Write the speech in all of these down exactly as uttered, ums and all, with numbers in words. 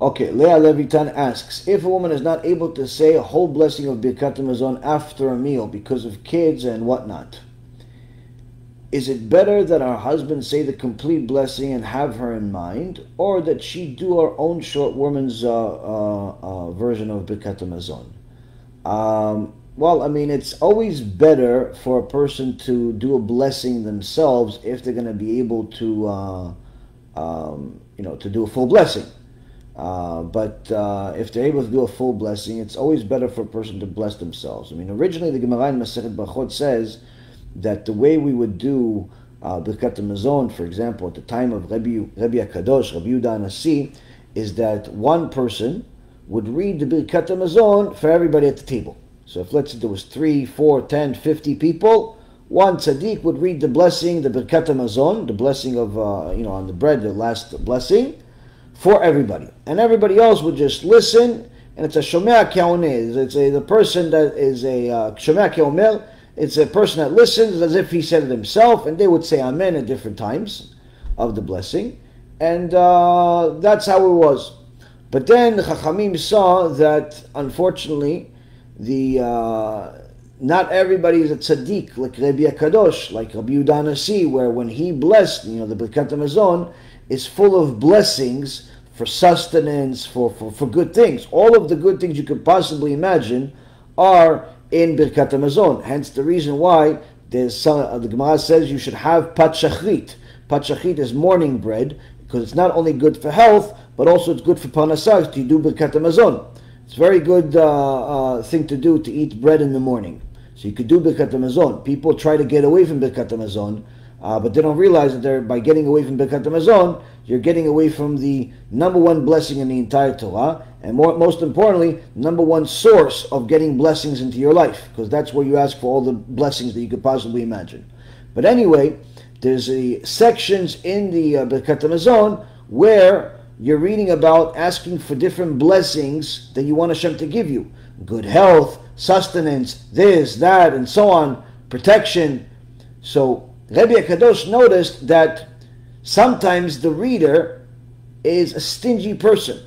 Okay, Leah Levitan asks, if a woman is not able to say a whole blessing of Birkat Hamazon after a meal because of kids and whatnot, is it better that her husband say the complete blessing and have her in mind, or that she do her own short woman's uh, uh, uh, version of Birkat Hamazon? Um, well, I mean, it's always better for a person to do a blessing themselves if they're going to be able to, uh, um, you know, to do a full blessing. Uh, but uh, if they're able to do a full blessing, it's always better for a person to bless themselves. I mean, originally the Gemara in Masechet Brachot says that the way we would do uh, Birkat Hamazon, for example, at the time of Rabbi, Rabbi HaKadosh, Rabbi Yehuda HaNasi, is that one person would read the Birkat Hamazon for everybody at the table. So if, let's say, there was three, four, ten, fifty people, one tzaddik would read the blessing, the Birkat Hamazon, the blessing of, uh, you know, on the bread, the last blessing, for everybody. And everybody else would just listen, and it's a Shomea Ke'oneh. It's a, the person that is a uh, Shomea Ke'omer, it's a person that listens as if he said it himself, and they would say Amen at different times of the blessing. And uh, that's how it was. But then the Chachamim saw that, unfortunately, the uh, not everybody is a tzaddik, like Rabbi HaKadosh, like Rabbi Yehuda HaNasi, where when he blessed, you know, the Birkat Hamazon is full of blessings for sustenance, for, for, for good things. All of the good things you could possibly imagine are in Birkat Hamazon. Hence the reason why there's some, uh, the Gemara says you should have pat shachrit. Pat shachrit is morning bread, because it's not only good for health, but also it's good for parnasah to do Birkat Hamazon. It's a very good uh, uh, thing to do, to eat bread in the morning. So you could do Birkat Hamazon. People try to get away from Birkat Hamazon, Uh, but they don't realize that they're, by getting away from Birkat Hamazon, you're getting away from the number one blessing in the entire Torah, and more, most importantly, number one source of getting blessings into your life, because that's where you ask for all the blessings that you could possibly imagine. But anyway, there's a sections in the uh, Birkat Hamazon where you're reading about asking for different blessings that you want Hashem to give you. Good health, sustenance, this, that, and so on, protection. So Rabbi HaKadosh noticed that sometimes the reader is a stingy person.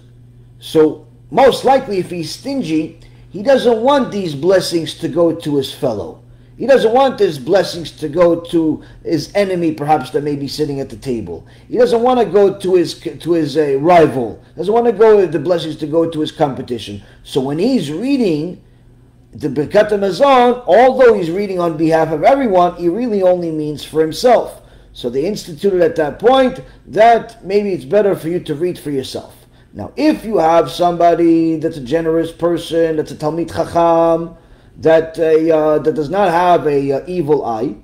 So most likely if he's stingy, he doesn't want these blessings to go to his fellow. He doesn't want his blessings to go to his enemy, perhaps, that may be sitting at the table. He doesn't want to go to his to his uh, rival. He doesn't want to go the blessings to go to his competition. So when he's reading the Birkat Hamazon, although he's reading on behalf of everyone, he really only means for himself. So they instituted at that point that maybe it's better for you to read for yourself. Now, if you have somebody that's a generous person, that's a Talmid Chacham, that uh, uh, that does not have a uh, evil eye,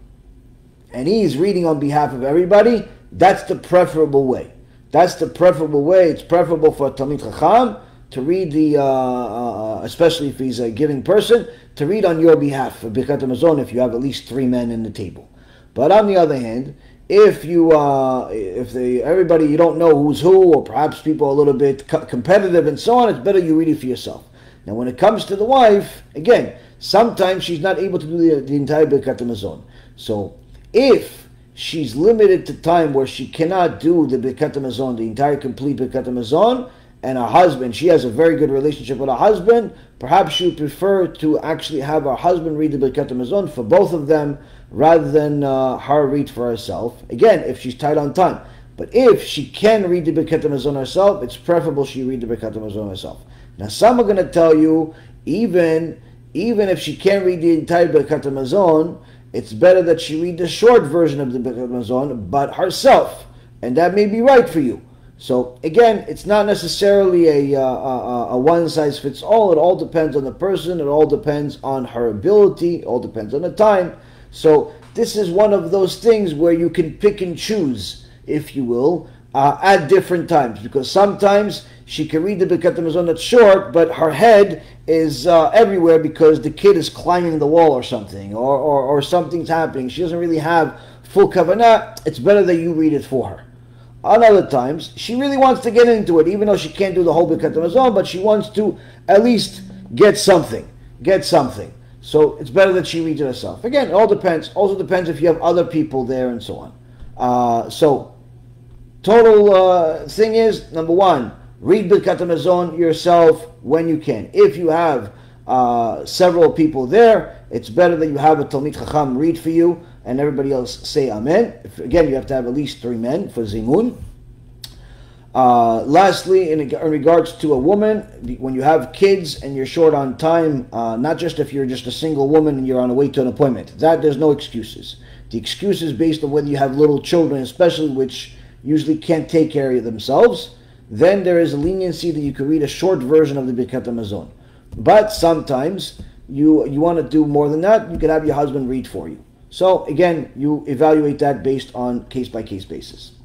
and he's reading on behalf of everybody, that's the preferable way. That's the preferable way. It's preferable for a Talmid Chacham to read the, uh, uh, especially if he's a giving person, to read on your behalf for Birkat Hamazon if you have at least three men in the table. But on the other hand, if you, uh, if they, everybody, you don't know who's who, or perhaps people are a little bit co- competitive and so on, it's better you read it for yourself. Now when it comes to the wife, again, sometimes she's not able to do the, the entire Birkat Hamazon. So if she's limited to time where she cannot do the Birkat Hamazon, the entire complete Birkat Hamazon, and her husband, she has a very good relationship with her husband, perhaps she would prefer to actually have her husband read the Birkat Hamazon for both of them, rather than uh, her read for herself. Again, if she's tight on time. But if she can read the Birkat Hamazon herself, it's preferable she read the Birkat Hamazon herself. Now some are going to tell you, even, even if she can't read the entire Birkat Hamazon, it's better that she read the short version of the Birkat Hamazon, but herself. And that may be right for you. So again, it's not necessarily a, uh, a, a one-size-fits-all. It all depends on the person. It all depends on her ability. It all depends on the time. So this is one of those things where you can pick and choose, if you will, uh, at different times. Because sometimes she can read the Birkat Hamazon that's short, but her head is uh, everywhere because the kid is climbing the wall or something, or, or, or something's happening. She doesn't really have full kavanah. It's better that you read it for her. On other times, she really wants to get into it, even though she can't do the whole Birkat Hamazon, but she wants to at least get something, get something. So it's better that she reads it herself. Again, it all depends. Also depends if you have other people there and so on. Uh, so, total uh, thing is, number one, read Birkat HaMazon yourself when you can. If you have uh, several people there, it's better that you have a Talmid Chacham read for you and everybody else say Amen. If, again, you have to have at least three men for Zimun. Uh, lastly, in, in regards to a woman, when you have kids and you're short on time, uh, not just if you're just a single woman and you're on the way to an appointment, that there's no excuses. The excuse is based on whether you have little children, especially which usually can't take care of themselves. Then there is a leniency that you could read a short version of the Birkat HaMazon. But sometimes you you want to do more than that, you could have your husband read for you. So again, you evaluate that based on case-by-case basis.